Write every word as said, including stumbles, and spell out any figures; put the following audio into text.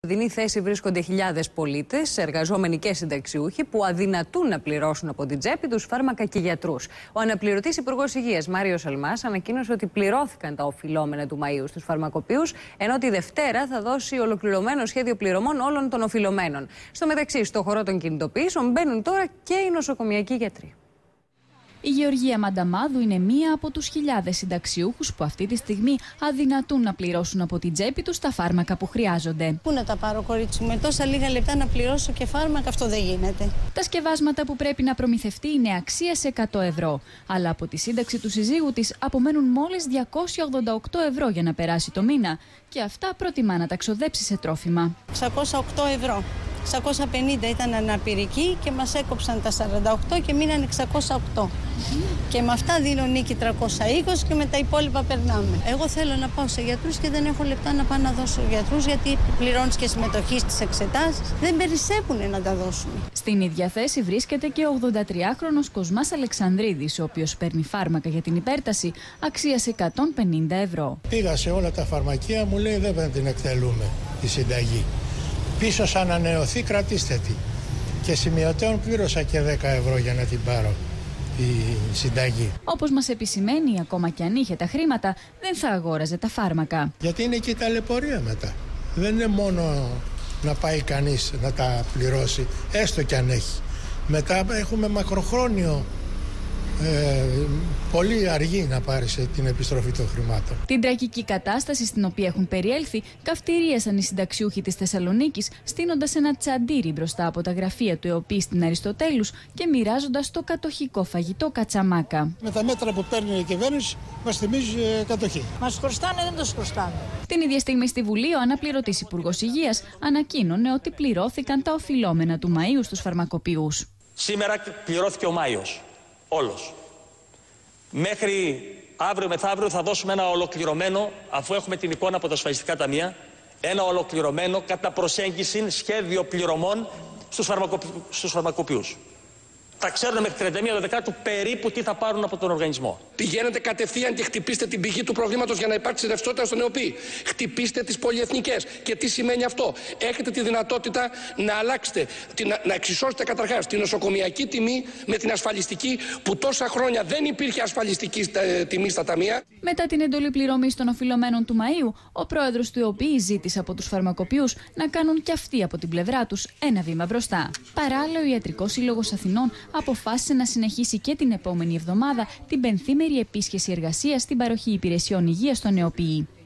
δινή θέση βρίσκονται χιλιάδες πολίτες, εργαζόμενοι και συνταξιούχοι, που αδυνατούν να πληρώσουν από την τσέπη τους φάρμακα και γιατρούς. Ο αναπληρωτής Υπουργός Υγείας Μάριος Αλμάς ανακοίνωσε ότι πληρώθηκαν τα οφειλόμενα του Μαΐου στους φαρμακοποιούς, ενώ τη Δευτέρα θα δώσει ολοκληρωμένο σχέδιο πληρωμών όλων των οφειλωμένων. Στο μεταξύ, στο χώρο των κινητοποιήσεων μπαίνουν τώρα και οι νοσοκομιακοί γιατροί. Η Γεωργία Μανταμάδου είναι μία από τους χιλιάδες συνταξιούχους που αυτή τη στιγμή αδυνατούν να πληρώσουν από την τσέπη τους τα φάρμακα που χρειάζονται. Πού να τα πάρω, κορίτσι μου, με τόσα λίγα λεπτά να πληρώσω και φάρμακα, αυτό δεν γίνεται. Τα σκευάσματα που πρέπει να προμηθευτεί είναι αξίας εκατό ευρώ. Αλλά από τη σύνταξη του συζύγου της απομένουν μόλις διακόσια ογδόντα οκτώ ευρώ για να περάσει το μήνα. Και αυτά προτιμά να τα ξοδέψει σε τρόφιμα. εξακόσια οκτώ ευρώ. εξακόσια πενήντα ήταν αναπηρική και μας έκοψαν τα σαράντα οκτώ και μείναν εξακόσια οκτώ. Mm. Και με αυτά δίνω νίκη τριακόσια είκοσι και με τα υπόλοιπα περνάμε. Εγώ θέλω να πάω σε γιατρούς και δεν έχω λεπτά να πάω να δώσω γιατρούς, γιατί πληρώνεις και συμμετοχή στις εξετάσεις. Δεν περισσεύουν να τα δώσουν. Στην ίδια θέση βρίσκεται και ο ογδοντατριάχρονος Κοσμάς Αλεξανδρίδης, ο οποίος παίρνει φάρμακα για την υπέρταση αξίας εκατόν πενήντα ευρώ. Πήγα σε όλα τα φαρμακεία, μου λέει δεν πρέπει να την εκτελούμε τη συνταγή. Πίσω σαν ανανεωθεί, κρατήστε τη. Και σημειωτέων πλήρωσα και δέκα ευρώ για να την πάρω η συνταγή. Όπως μας επισημαίνει, ακόμα κι αν είχε τα χρήματα, δεν θα αγόραζε τα φάρμακα. Γιατί είναι και η ταλαιπωρία μετά. Δεν είναι μόνο να πάει κανείς να τα πληρώσει, έστω κι αν έχει. Μετά έχουμε μακροχρόνιο. Ε, πολύ αργή να πάρεις την επιστροφή των χρημάτων. Την τραγική κατάσταση στην οποία έχουν περιέλθει καυτηρίασαν οι συνταξιούχοι της Θεσσαλονίκης, στείνοντας ένα τσαντήρι μπροστά από τα γραφεία του ΕΟΠΗ στην Αριστοτέλους και μοιράζοντας το κατοχικό φαγητό κατσαμάκα. Με τα μέτρα που παίρνει η κυβέρνηση μας θυμίζει ε, κατοχή. Μας χρωστάνε, δεν τους χρωστάνε. Την ίδια στιγμή στη Βουλή, ο αναπληρωτής Υπουργός Υγείας ανακοίνωνε ότι πληρώθηκαν τα οφειλόμενα του Μαΐου στους φαρμακοποιούς. Σήμερα πληρώθηκε ο Μάιος. Όλος. Μέχρι αύριο μεθαύριο θα δώσουμε ένα ολοκληρωμένο, αφού έχουμε την εικόνα από τα ασφαλιστικά ταμεία, ένα ολοκληρωμένο κατά προσέγγιση σχέδιο πληρωμών στους, φαρμακο, στους φαρμακοποιούς. Θα ξέρουν μέχρι τριάντα μία Δεκάτου περίπου τι θα πάρουν από τον οργανισμό. Πηγαίνετε κατευθείαν και χτυπήστε την πηγή του προβλήματος για να υπάρξει ρευστότητα στον ΕΟΠΗ. Χτυπήστε τις πολυεθνικές. Και τι σημαίνει αυτό? Έχετε τη δυνατότητα να αλλάξετε, να εξισώσετε καταρχάς την νοσοκομιακή τιμή με την ασφαλιστική, που τόσα χρόνια δεν υπήρχε ασφαλιστική τιμή στα ταμεία. Μετά την εντολή πληρωμής των οφειλωμένων του Μαΐου, ο πρόεδρος του ΕΟΠΗ ζήτησε από τους φαρμακοποιούς να κάνουν κι αυτοί από την πλευρά τους ένα βήμα μπροστά. Παράλληλα, ο Ιατρικός Σύλλογος Αθηνών αποφάσισε να συνεχίσει και την επόμενη εβδομάδα την πενθήμερη επίσκεψη εργασίας στην παροχή υπηρεσιών υγείας στον ΕΟΠΗ.